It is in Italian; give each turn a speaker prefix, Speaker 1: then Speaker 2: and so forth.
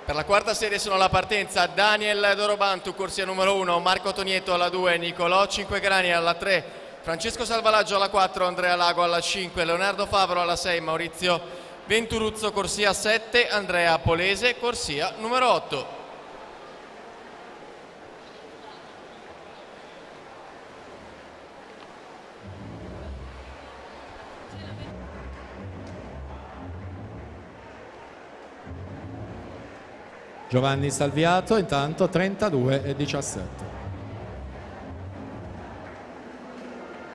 Speaker 1: Per la quarta serie sono alla partenza Daniel Dorobantu, corsia numero 1, Marco Tonietto alla 2, Nicolò Cinquegrani alla 3, Francesco Salvalaggio alla 4, Andrea Lago alla 5, Leonardo Favaro alla 6, Maurizio Venturuzzo, corsia 7, Andrea Polese, corsia numero 8.
Speaker 2: Giovanni Salviato intanto 32,17.